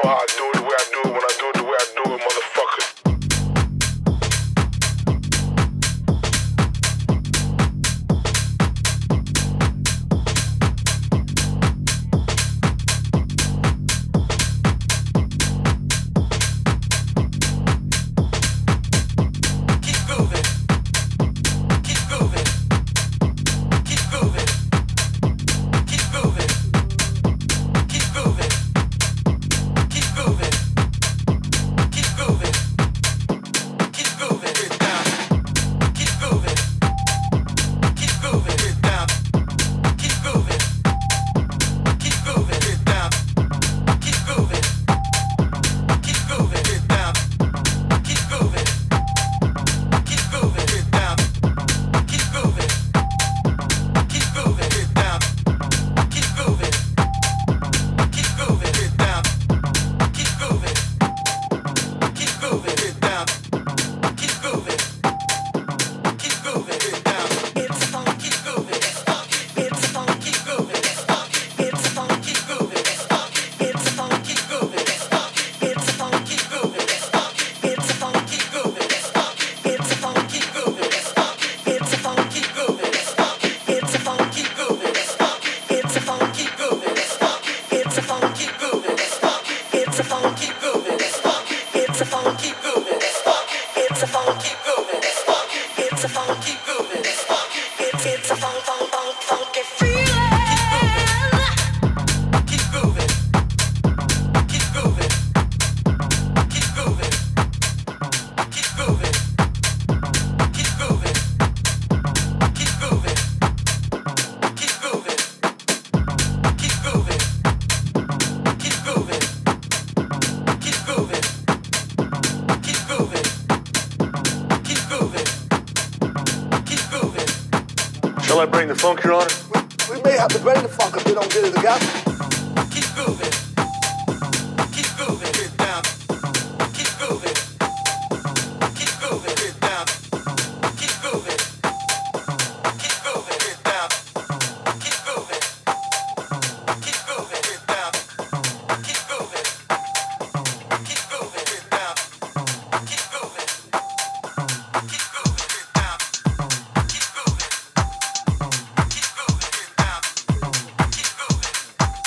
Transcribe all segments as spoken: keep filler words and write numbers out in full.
how I do it the way I do it when I do it the way I do it, motherfucker. Shall I bring the funk, Your Honor? We, we may have to bring the funk if we don't get it together. Keep moving. Keep moving. Get down. Keep moving. Keep moving. Get down. Keep moving. Keep moving. Get down. Keep moving. Keep moving. Get down. Keep moving. Keep moving. Get down. Keep moving. Keep moving. Get down. Keep moving. Keep moving, get down. Keep moving.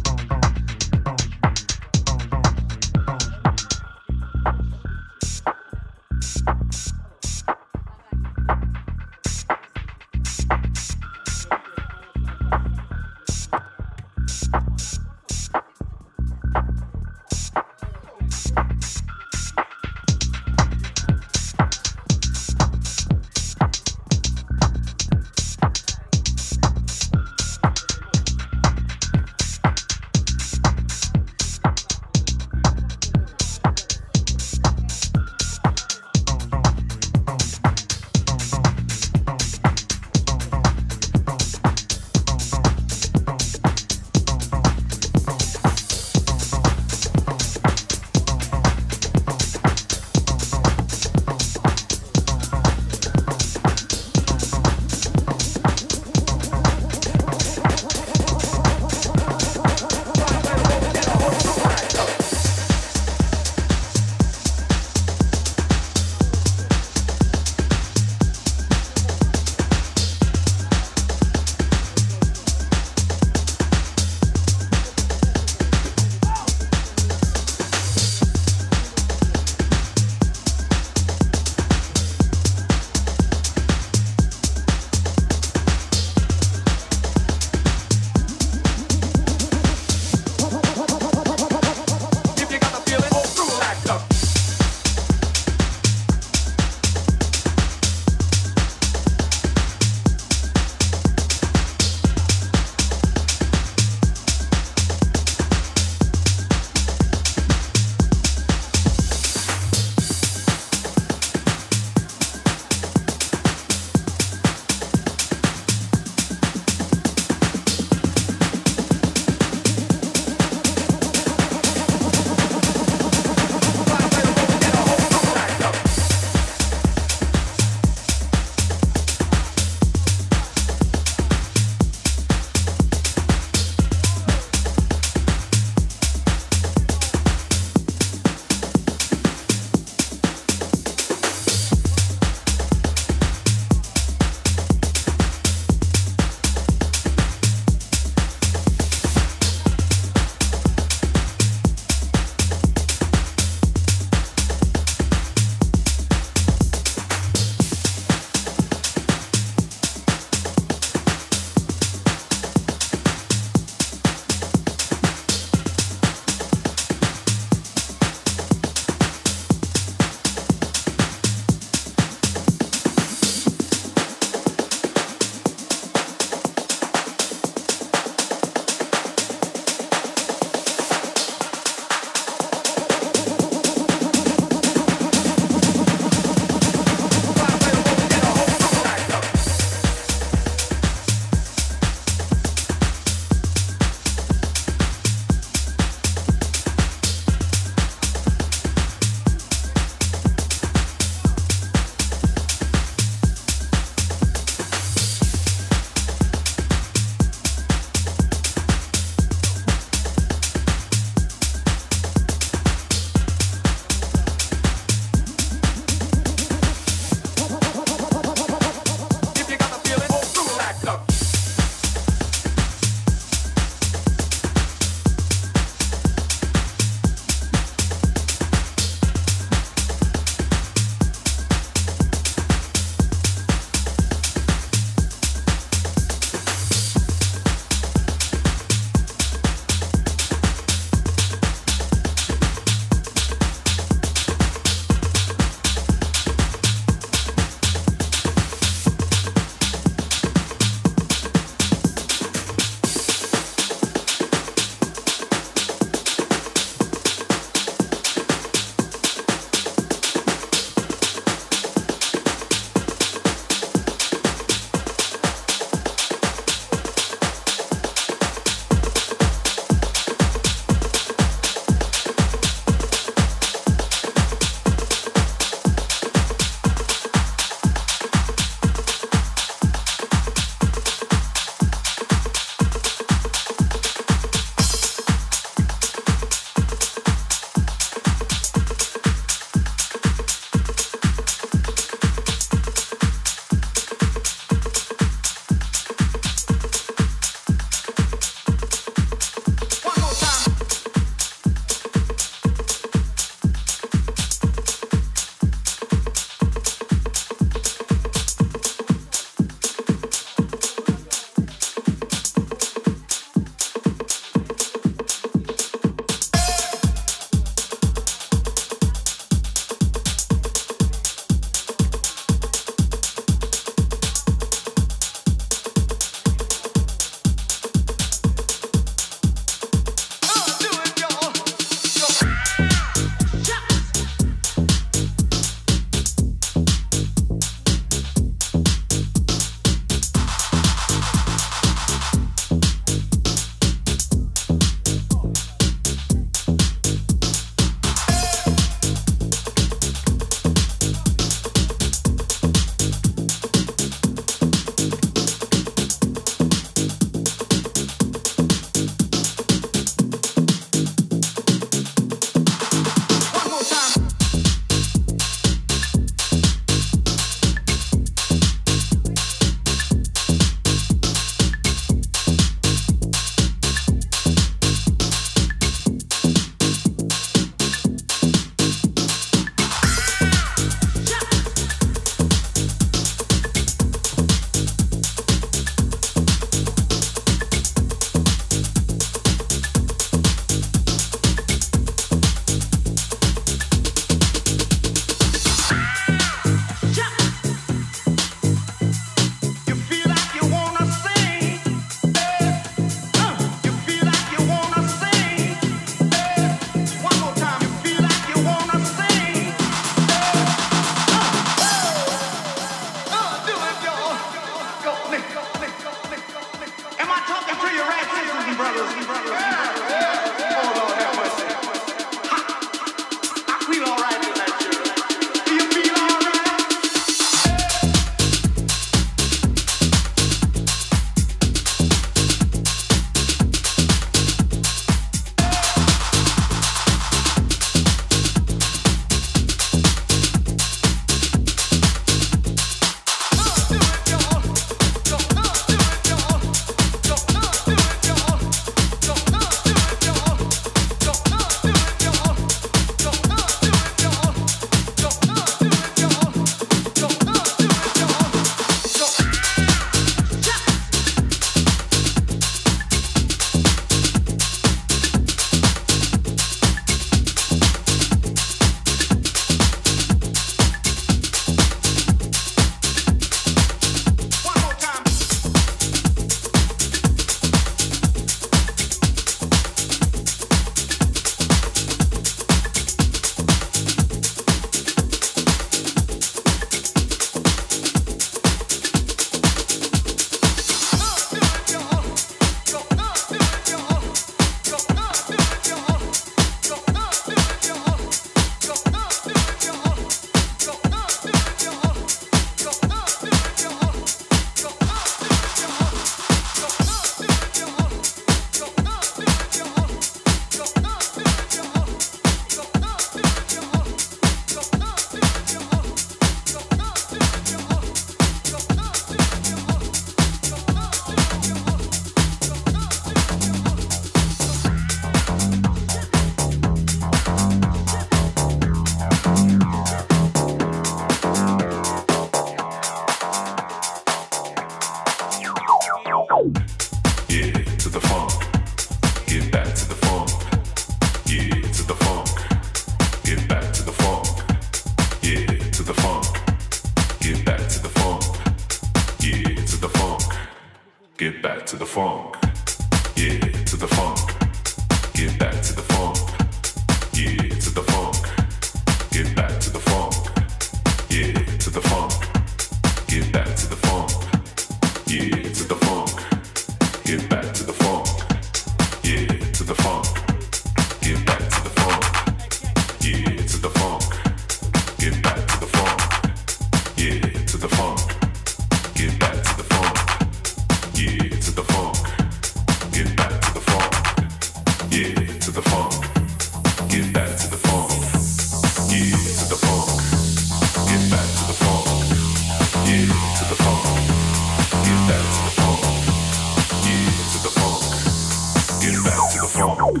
funk. Yeah, to the funk. Get back to the funk. Yeah, to the funk. Get back to the funk. Yeah, to the funk. Get back to the funk. Yeah, to the funk. Get back to the funk. Yeah, to the funk. Get back to the funk. Yeah, to the funk. Get back to the funk. Yeah, to the funk. Get back to the funk. Yeah, to the funk. Get back to the funk. Yeah, to the funk. Get back to the funk. Yeah, to the funk. Get back to the funk. Yeah, to the funk. Get back to the funk. Yeah, to the funk. Get back to the funk.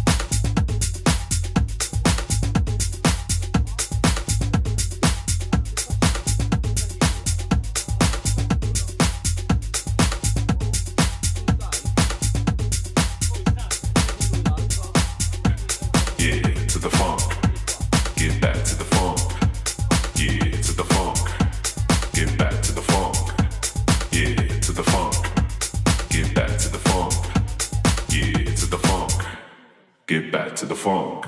Get back to the funk.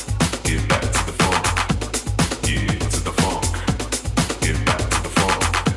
Get back to the funk.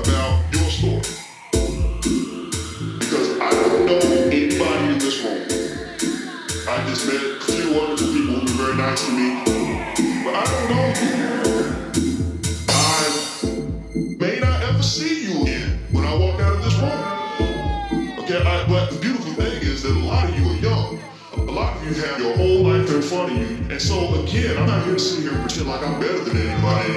about your story. Because I don't know anybody in this room. I just met a few wonderful people who've been very nice to me, but I don't know you. I may not ever see you again when I walk out of this room. Okay, I, but the beautiful thing is that a lot of you are young. A lot of you have your whole life in front of you. And so again, I'm not here to sit here and pretend like I'm better than anybody.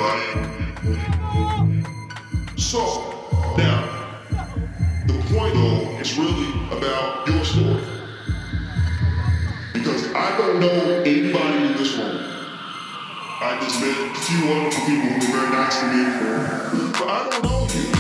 So, now, the point though is really about your story. Because I don't know anybody in this room. I just met a few wonderful people who were very nice to me. But I don't know you.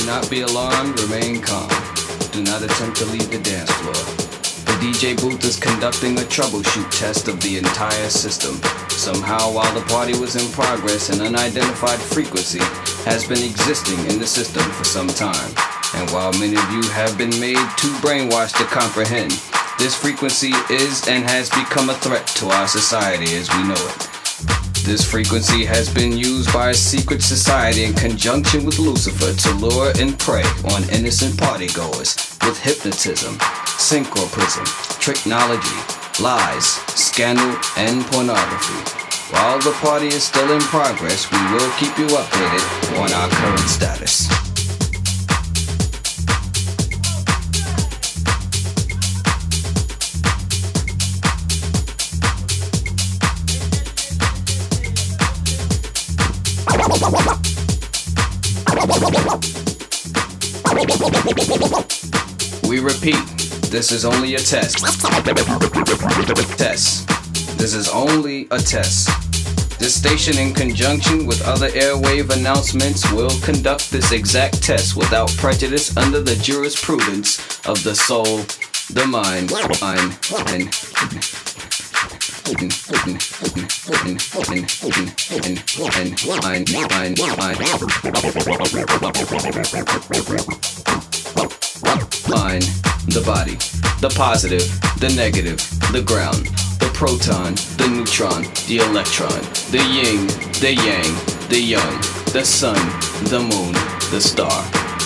Do not be alarmed, remain calm. Do not attempt to leave the dance floor. The D J booth is conducting a troubleshoot test of the entire system. Somehow, while the party was in progress, an unidentified frequency has been existing in the system for some time. And while many of you have been made too brainwashed to comprehend, this frequency is and has become a threat to our society as we know it. This frequency has been used by a secret society in conjunction with Lucifer to lure and prey on innocent partygoers with hypnotism, synchroprism, technology, lies, scandal, and pornography. While the party is still in progress, we will keep you updated on our current status. We repeat, this is only a test. Test. This is only a test. This station, in conjunction with other airwave announcements, will conduct this exact test without prejudice under the jurisprudence of the soul, the mind, mind, and mind, the body, the positive, the negative, the ground, the proton, the neutron, the electron, the yin, the yang, the young, the sun, the moon, the star.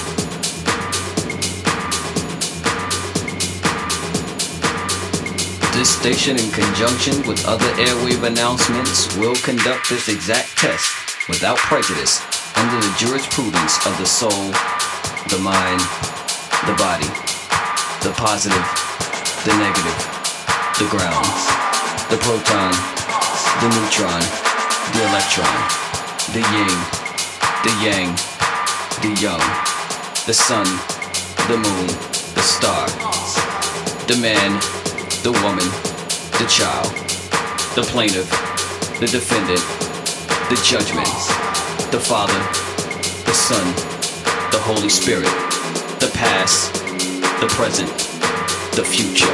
This station, in conjunction with other airwave announcements, will conduct this exact test without prejudice under the jurisprudence of the soul, the mind, the body, the positive, the negative, the ground, the proton, the neutron, the electron, the yin, the yang, the young, the sun, the moon, the star, the man, the woman, the child, the plaintiff, the defendant, the judgment, the Father, the Son, the Holy Spirit, the past, the present, the future.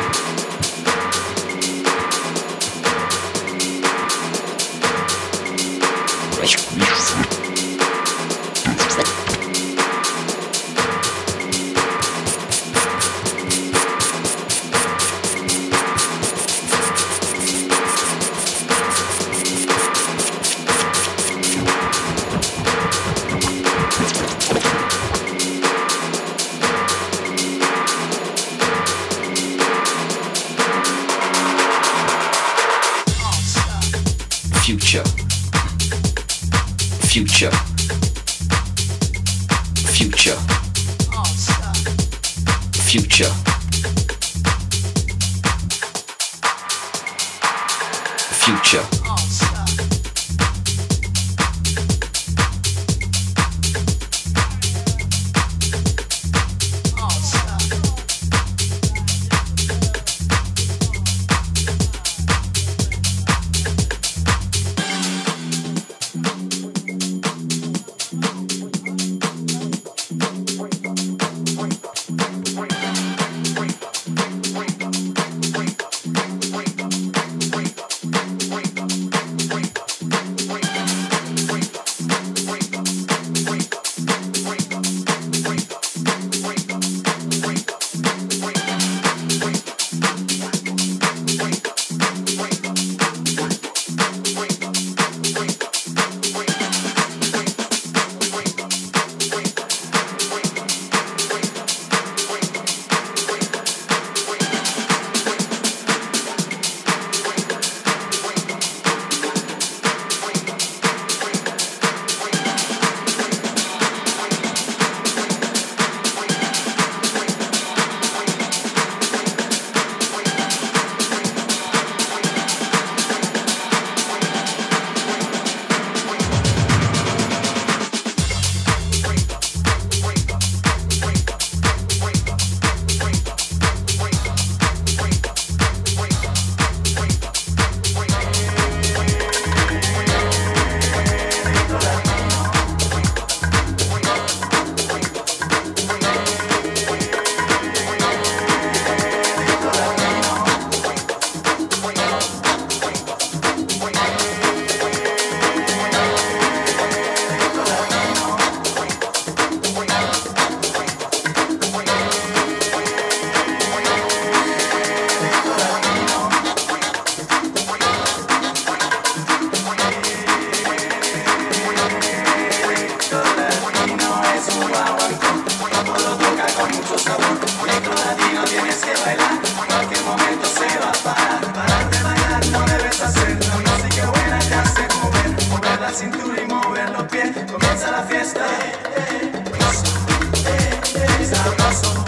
Future. Future. Future. Future. Future. Wake up. mover, mover la cintura y mover los pies. Comienza la fiesta. Sabroso.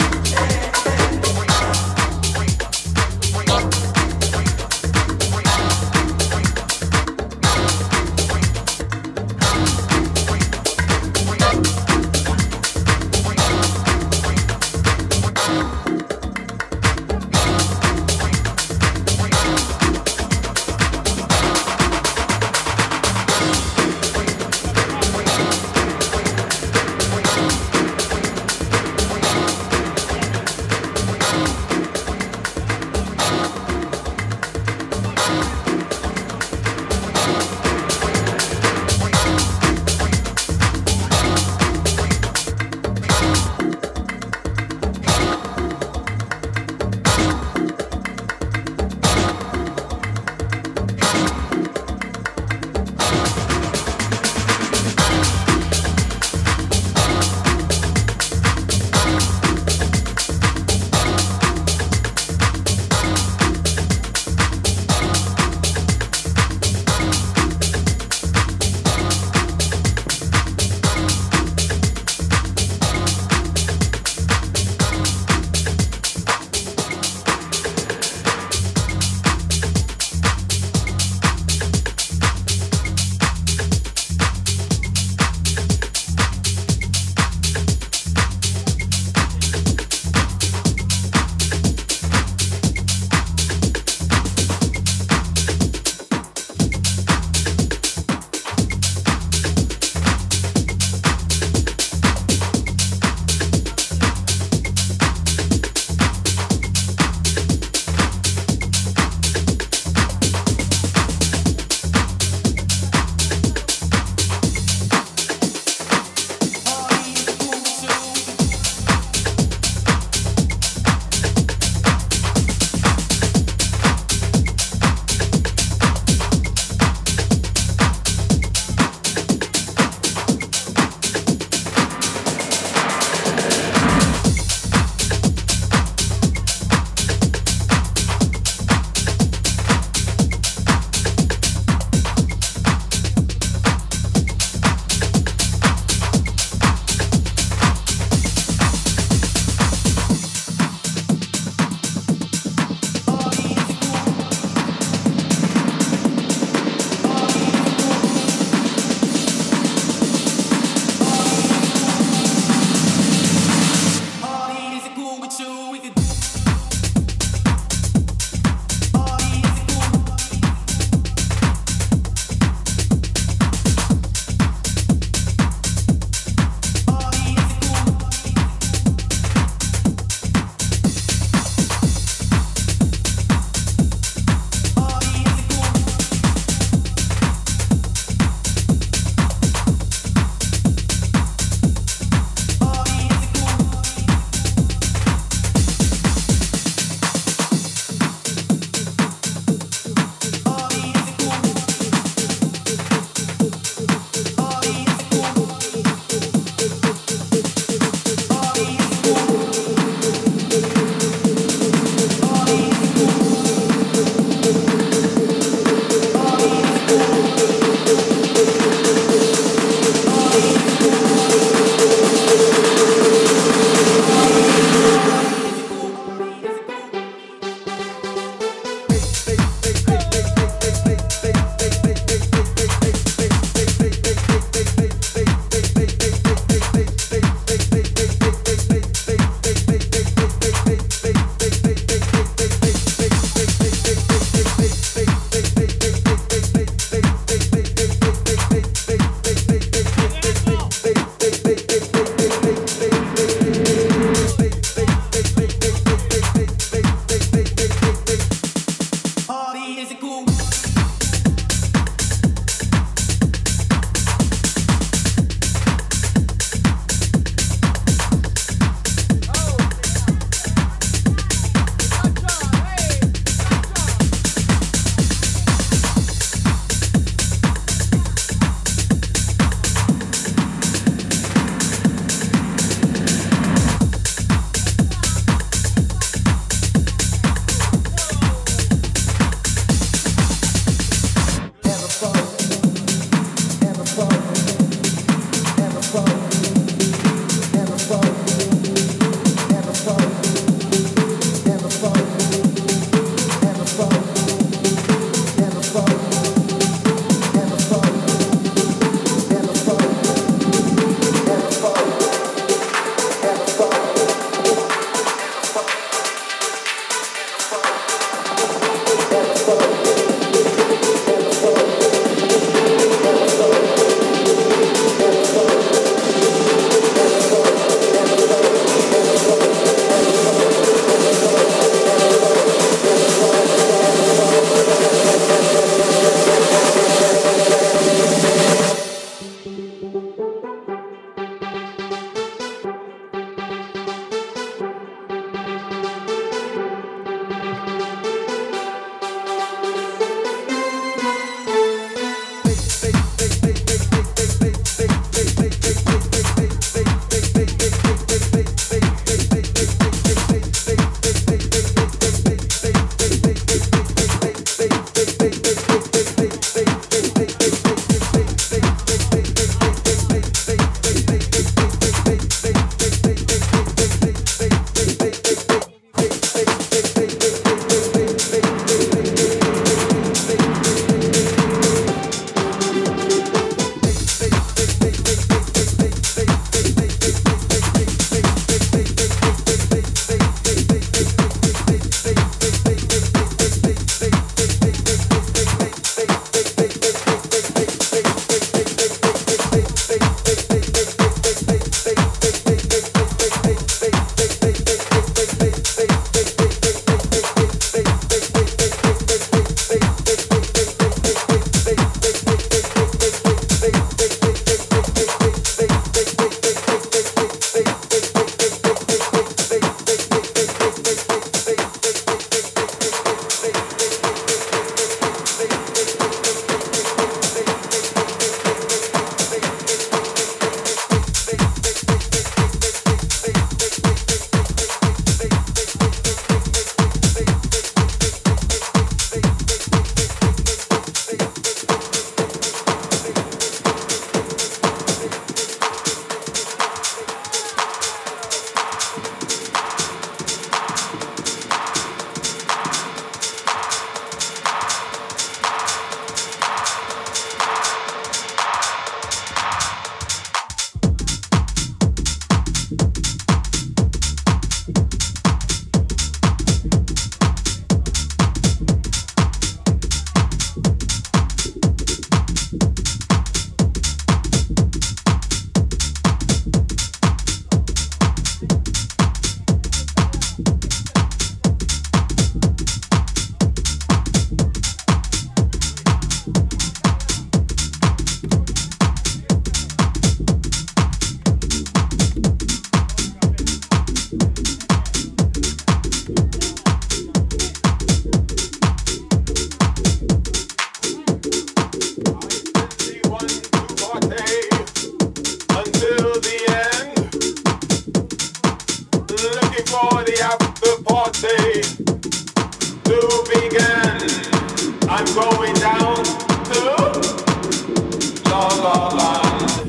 La Land.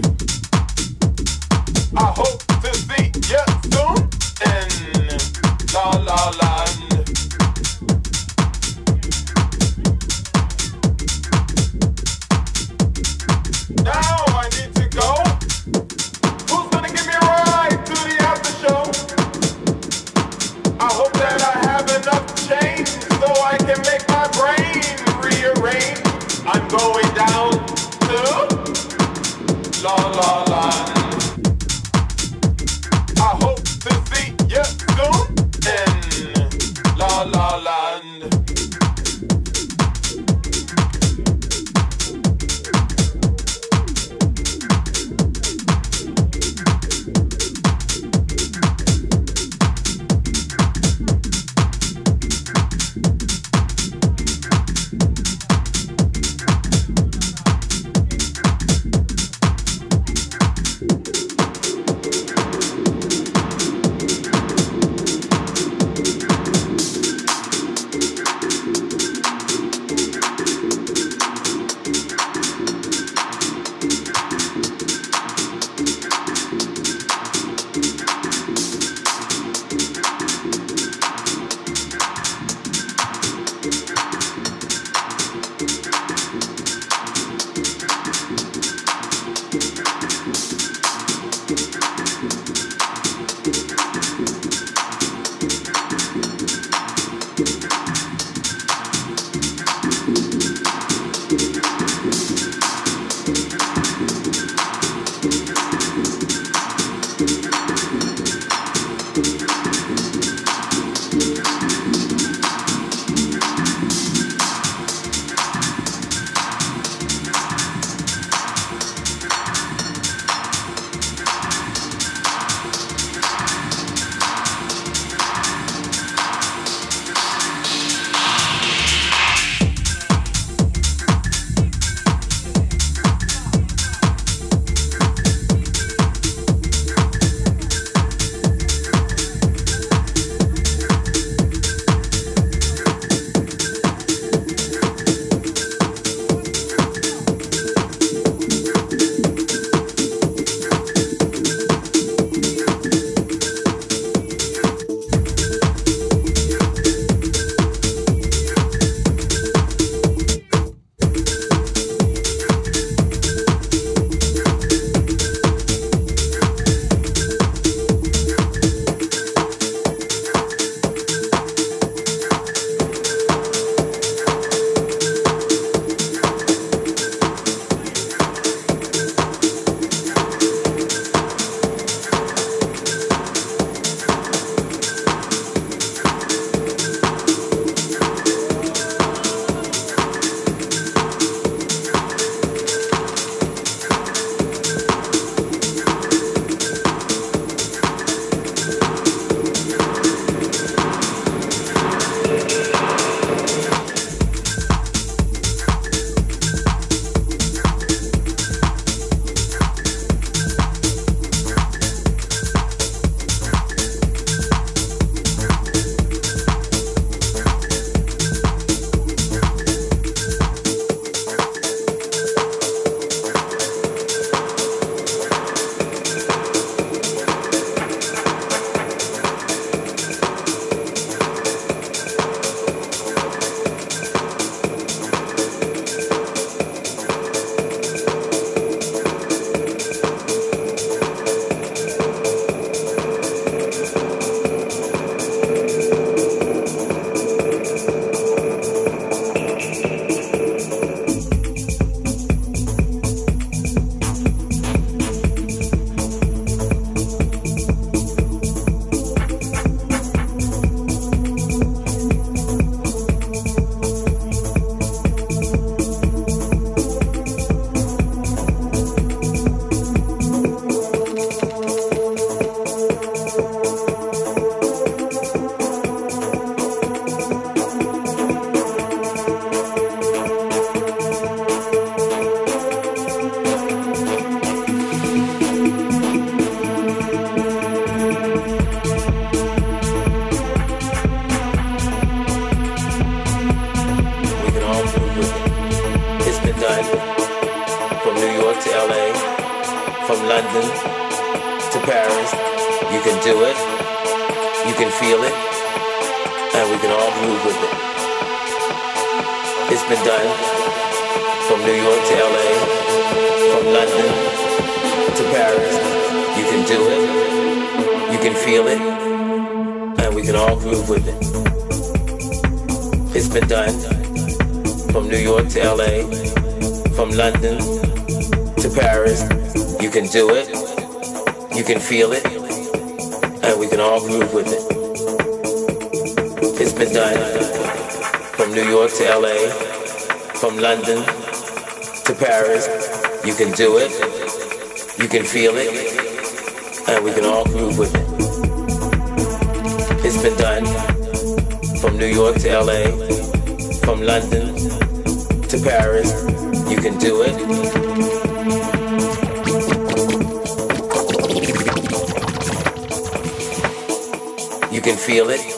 I hope to see you soon in La La Land. Now I need to go. Who's gonna give me a ride to the after show? I hope that I have enough change so I can make my brain rearrange. I'm going down to La La Land. I hope to see you soon in La La Land. New York to L A, from London to Paris. You can do it, you can feel it, and we can all groove with it. It's been done from New York to L A, from London to Paris. You can do it, you can feel it, and we can all groove with it. It's been done from New York to L A, from London to Paris. You can do it, you can feel it, and we can all groove with it. It's been done from New York to L A, from London to Paris. You can do it, you can feel it, and we can all groove with it. It's been done from New York to L A, from London to Paris. You can do it. You can feel it,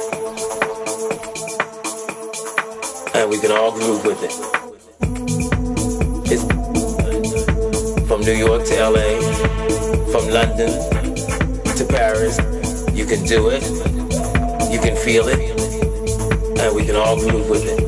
and we can all groove with it. It's from New York to L A, from London to Paris. You can do it, you can feel it, and we can all groove with it.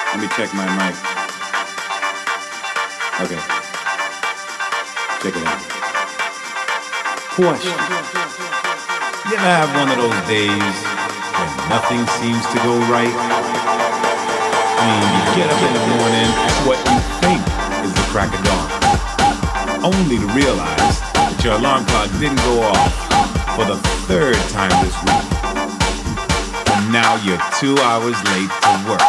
Let me check my mic. Okay. Check it out. Question. You ever have one of those days when nothing seems to go right? I mean, you get up in the morning at what you think is the crack of dawn, only to realize that your alarm clock didn't go off for the third time this week. And now you're two hours late to work.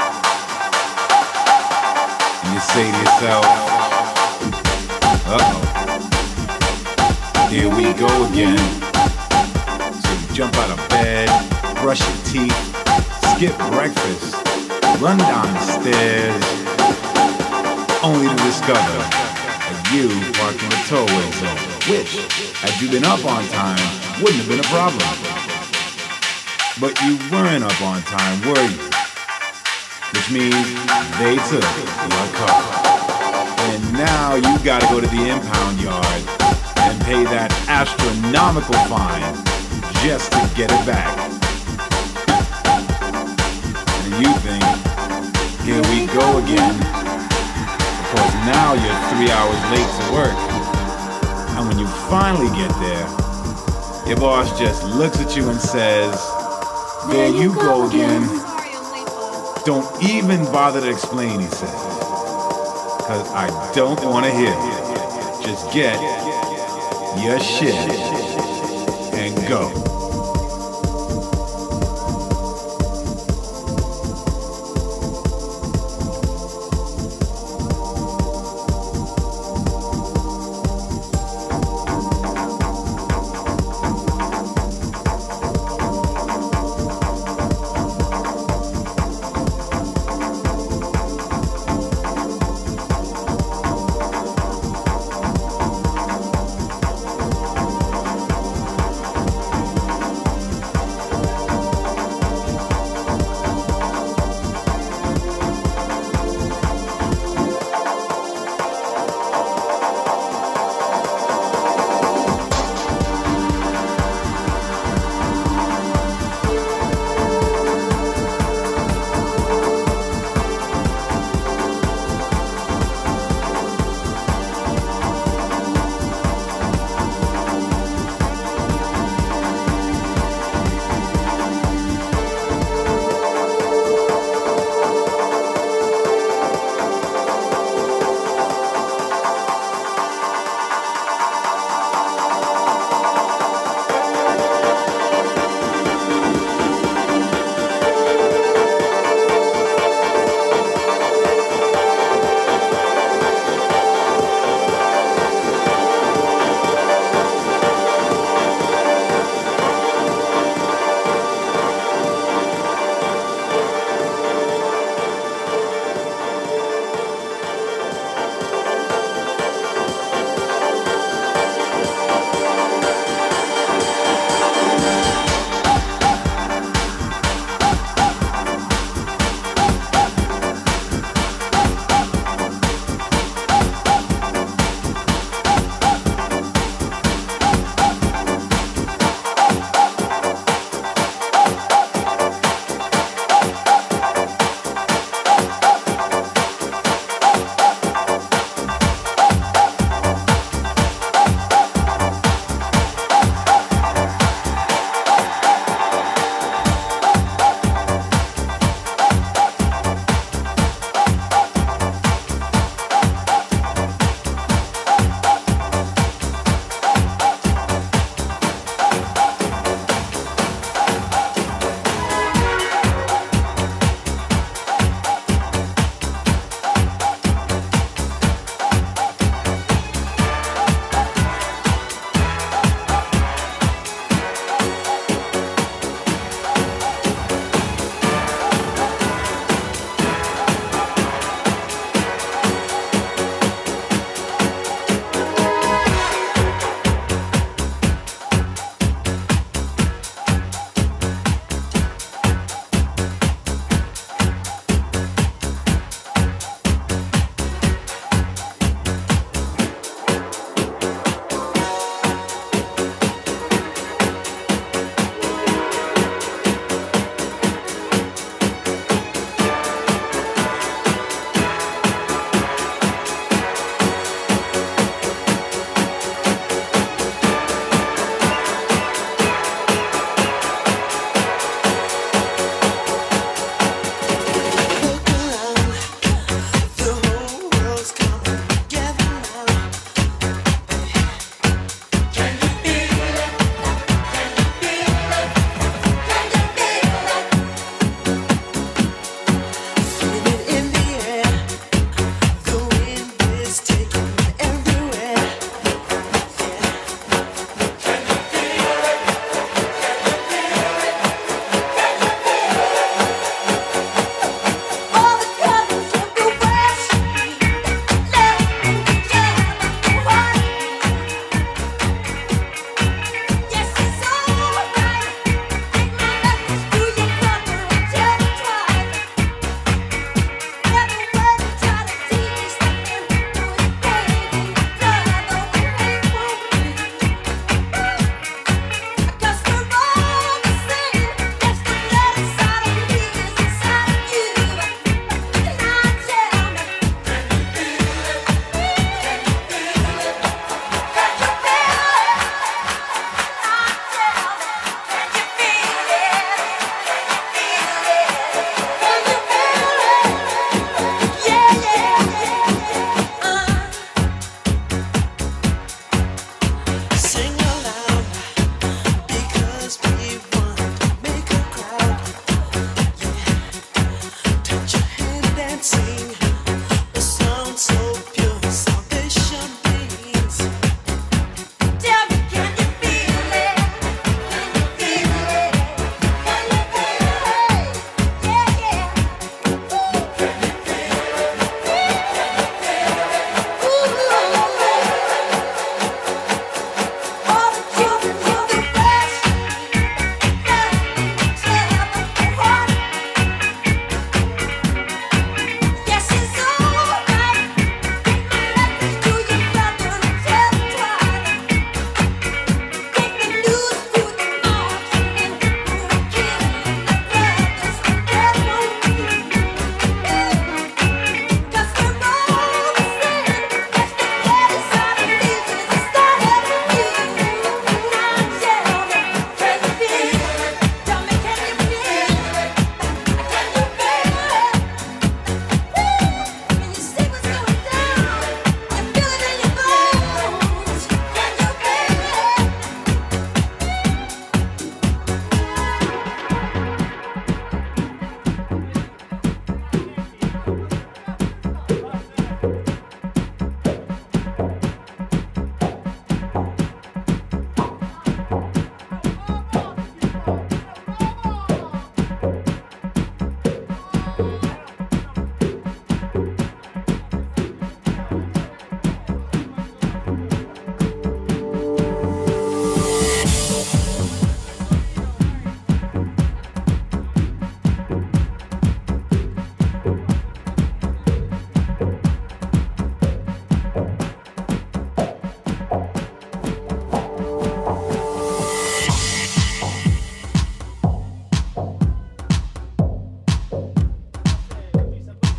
And you say to yourself, uh-oh, here we go again. So you jump out of bed, brush your teeth, skip breakfast, run down the stairs, only to discover that you parked in the tollway zone, which, had you been up on time, wouldn't have been a problem. But you weren't up on time, were you? Which means they took your car. And now you gotta go to the impound yard and pay that astronomical fine just to get it back. And you think, here we go again, because now you're three hours late to work. And when you finally get there, your boss just looks at you and says, there you go again. Don't even bother to explain, he says, because I don't want to hear it. Just get your shit and go.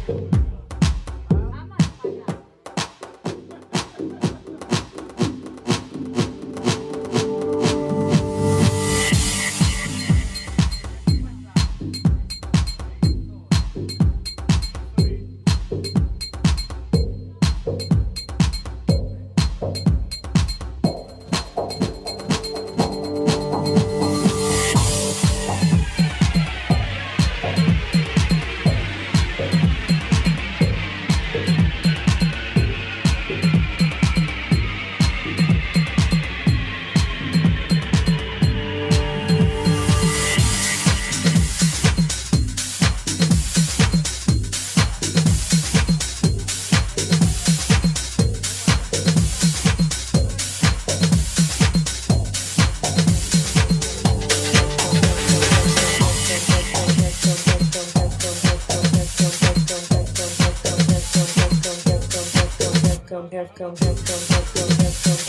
Come, come, come, come, come, come, come, come, come.